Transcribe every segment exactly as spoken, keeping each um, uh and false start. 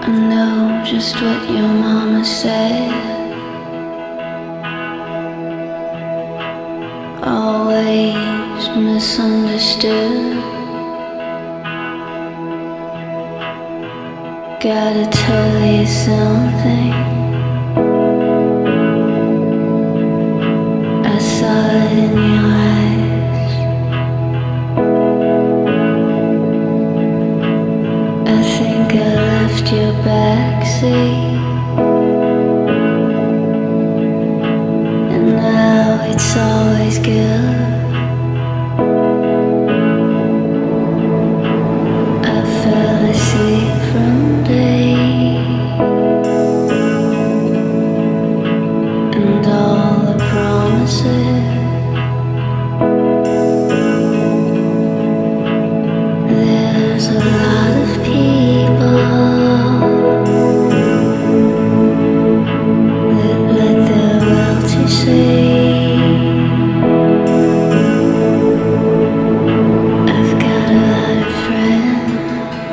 I know just what your mama said. Always misunderstood. Gotta tell you something. I saw it in your eyes. I think I left your backseat, and now it's always good. I fell asleep from day, and all the promises. There's a lot of people that let their will to say. I've got a lot of friends,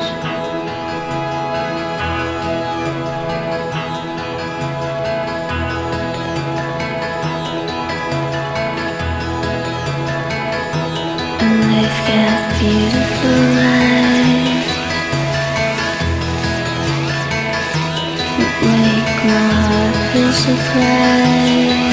and they've got beautiful lives that make my heart feel surprised.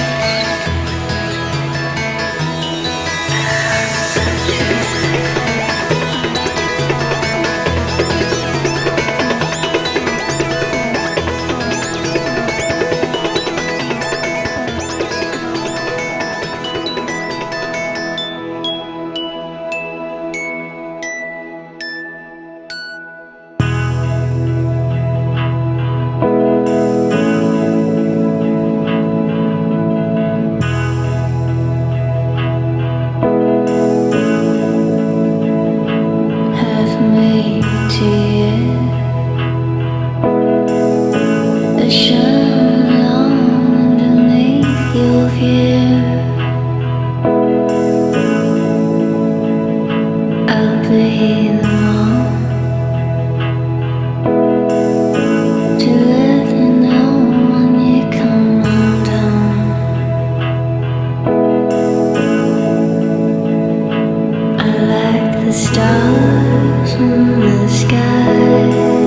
To you, the sun underneath your view. I'll be the one to let you know when you come undone. I like the stars in the sky,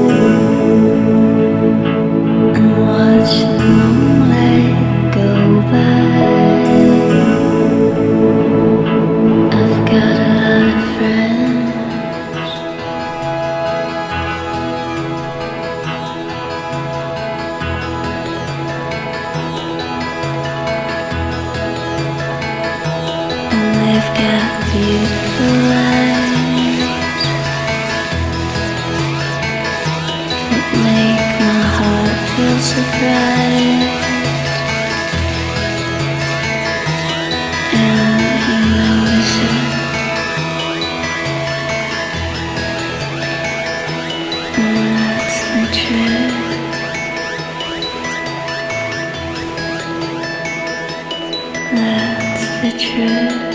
and watch the moonlight go by. I've got a lot of friends, and they've got beautiful lives that make my heart feel surprised. And you notice it, and that's the truth. That's the truth.